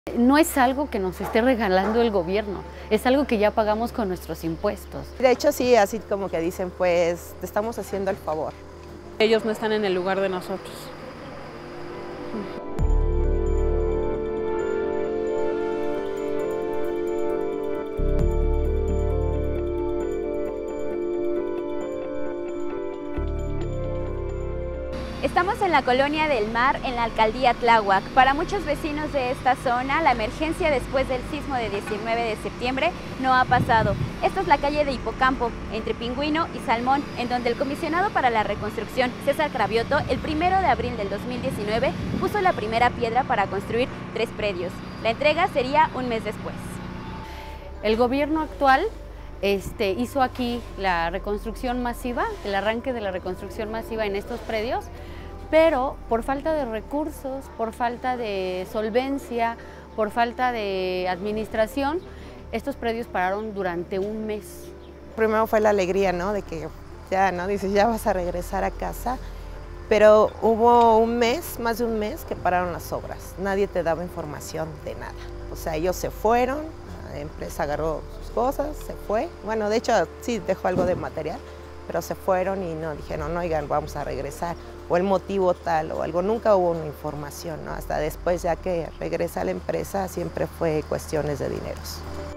No es algo que nos esté regalando el gobierno, es algo que ya pagamos con nuestros impuestos. De hecho, sí, así como que dicen, pues te estamos haciendo el favor. Ellos no están en el lugar de nosotros. Estamos en la Colonia del Mar, en la alcaldía Tláhuac. Para muchos vecinos de esta zona, la emergencia después del sismo de 19 de septiembre no ha pasado. Esta es la calle de Hipocampo, entre Pingüino y Salmón, en donde el comisionado para la reconstrucción, César Cravioto, el 1 de abril del 2019, puso la primera piedra para construir 3 predios. La entrega sería un mes después. El gobierno actual hizo aquí la reconstrucción masiva, el arranque de la reconstrucción masiva en estos predios, pero por falta de recursos, por falta de solvencia, por falta de administración, estos predios pararon durante un mes. Primero fue la alegría, ¿no? De que ya, ¿no? Dices, ya vas a regresar a casa, pero hubo un mes, más de un mes, que pararon las obras. Nadie te daba información de nada. O sea, ellos se fueron, la empresa agarró sus cosas, se fue. Bueno, de hecho, sí dejó algo de material, pero se fueron y no dijeron, no, oigan, vamos a regresar, o el motivo tal o algo. Nunca hubo una información, ¿no? Hasta después, ya que regresa la empresa, siempre fue cuestiones de dineros.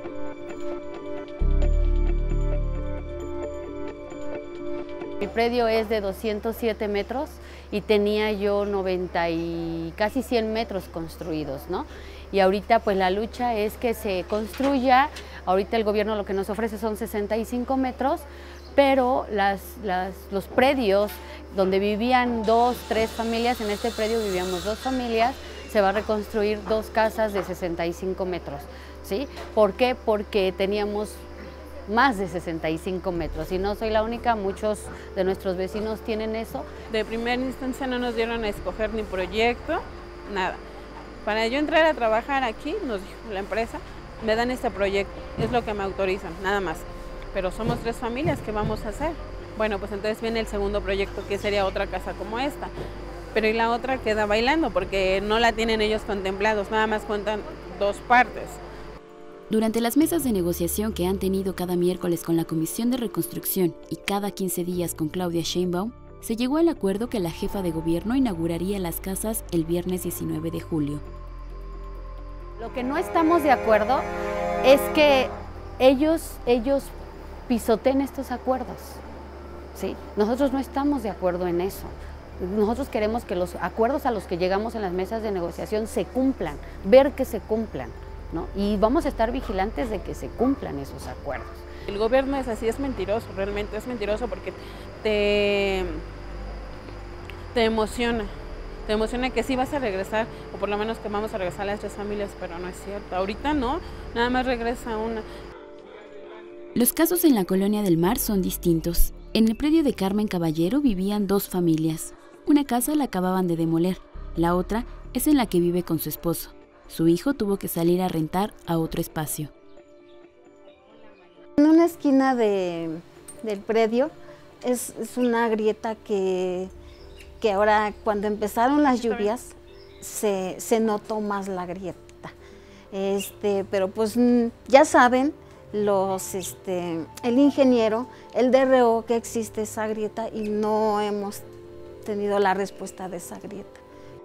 Mi predio es de 207 metros y tenía yo 90 y casi 100 metros construidos, ¿no? Y ahorita pues la lucha es que se construya. Ahorita el gobierno lo que nos ofrece son 65 metros, pero los predios donde vivían 2, 3 familias, en este predio vivíamos 2 familias, se va a reconstruir 2 casas de 65 metros, ¿sí? ¿Por qué? Porque teníamos más de 65 metros y no soy la única, muchos de nuestros vecinos tienen eso. De primera instancia no nos dieron a escoger ni proyecto, nada. Para yo entrar a trabajar aquí, nos dijo la empresa, me dan este proyecto, es lo que me autorizan, nada más. Pero somos 3 familias, ¿qué vamos a hacer? Bueno, pues entonces viene el segundo proyecto, que sería otra casa como esta. Pero y la otra queda bailando porque no la tienen ellos contemplados, nada más cuentan 2 partes. Durante las mesas de negociación que han tenido cada miércoles con la Comisión de Reconstrucción y cada 15 días con Claudia Sheinbaum, se llegó al acuerdo que la jefa de gobierno inauguraría las casas el viernes 19 de julio. Lo que no estamos de acuerdo es que ellos pisoteen estos acuerdos, ¿sí? Nosotros no estamos de acuerdo en eso. Nosotros queremos que los acuerdos a los que llegamos en las mesas de negociación se cumplan, ver que se cumplan, ¿no? Y vamos a estar vigilantes de que se cumplan esos acuerdos. El gobierno es así, es mentiroso, realmente es mentiroso porque te emociona. Te emociona que sí vas a regresar, o por lo menos que vamos a regresar las 3 familias, pero no es cierto. Ahorita no, nada más regresa una. Los casos en la Colonia del Mar son distintos. En el predio de Carmen Caballero vivían 2 familias. Una casa la acababan de demoler, la otra es en la que vive con su esposo. Su hijo tuvo que salir a rentar a otro espacio. En una esquina del predio es una grieta que ahora cuando empezaron las lluvias se notó más la grieta. Pero pues ya saben el ingeniero, el DRO, que existe esa grieta y no hemos tenido la respuesta de esa grieta.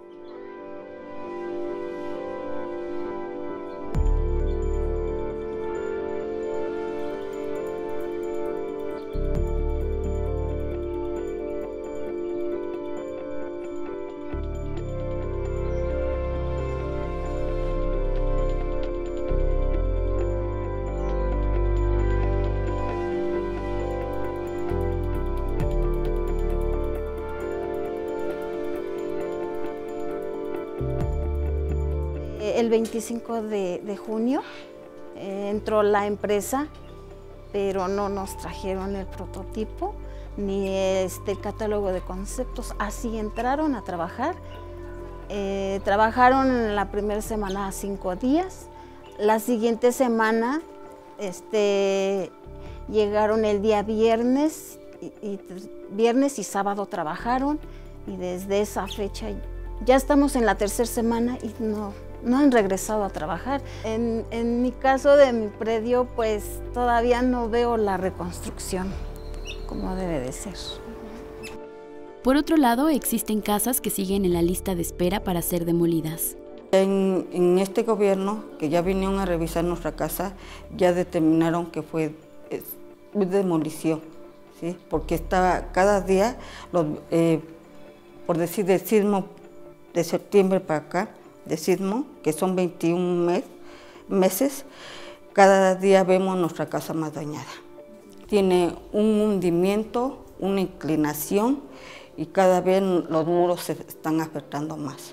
El 25 de junio entró la empresa, pero no nos trajeron el prototipo ni el catálogo de conceptos. Así entraron a trabajar. Trabajaron la primera semana 5 días. La siguiente semana llegaron el día viernes y sábado trabajaron, y desde esa fecha ya estamos en la 3ª semana y no han regresado a trabajar. En mi caso de mi predio, pues todavía no veo la reconstrucción como debe de ser. Por otro lado, existen casas que siguen en la lista de espera para ser demolidas. En este gobierno, que ya vinieron a revisar nuestra casa, ya determinaron que fue demolición, ¿sí? Porque está cada día, por decir del sismo de septiembre para acá, de sismo, que son 21 meses, cada día vemos nuestra casa más dañada. Tiene un hundimiento, una inclinación y cada vez los muros se están afectando más.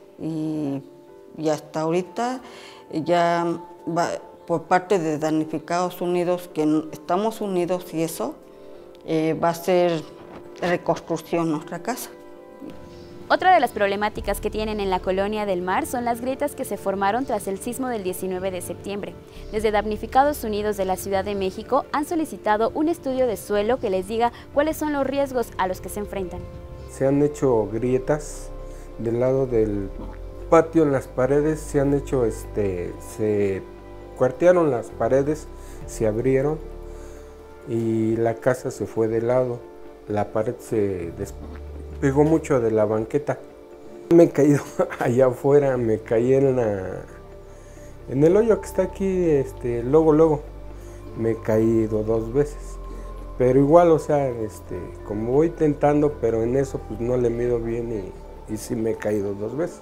Y hasta ahorita ya va, por parte de Damnificados Unidos, que estamos unidos y eso, va a ser reconstrucción nuestra casa. Otra de las problemáticas que tienen en la Colonia del Mar son las grietas que se formaron tras el sismo del 19 de septiembre. Desde Damnificados Unidos de la Ciudad de México han solicitado un estudio de suelo que les diga cuáles son los riesgos a los que se enfrentan. Se han hecho grietas del lado del patio en las paredes, se han hecho, se cuartearon las paredes, se abrieron y la casa se fue de lado. La pared se despegó mucho de la banqueta. Me he caído allá afuera, me caí en el hoyo que está aquí, luego me he caído 2 veces. Pero igual, o sea, como voy tentando, pero en eso pues no le mido bien y sí me he caído 2 veces.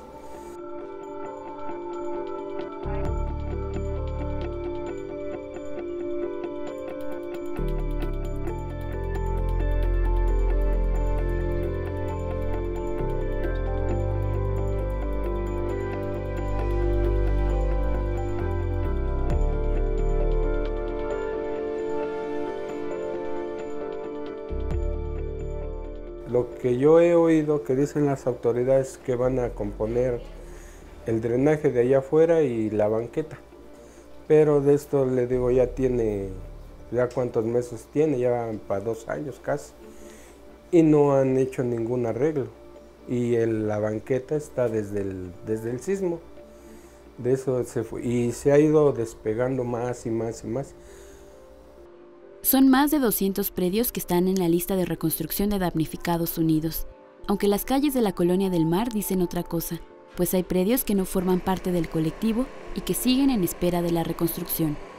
Lo que yo he oído que dicen las autoridades que van a componer el drenaje de allá afuera y la banqueta. Pero de esto le digo, ya tiene, ya cuántos meses tiene, ya para 2 años casi. Y no han hecho ningún arreglo. Y la banqueta está desde el sismo. De eso se fue y se ha ido despegando más y más y más. Son más de 200 predios que están en la lista de reconstrucción de Damnificados Unidos, aunque las calles de la Colonia del Mar dicen otra cosa, pues hay predios que no forman parte del colectivo y que siguen en espera de la reconstrucción.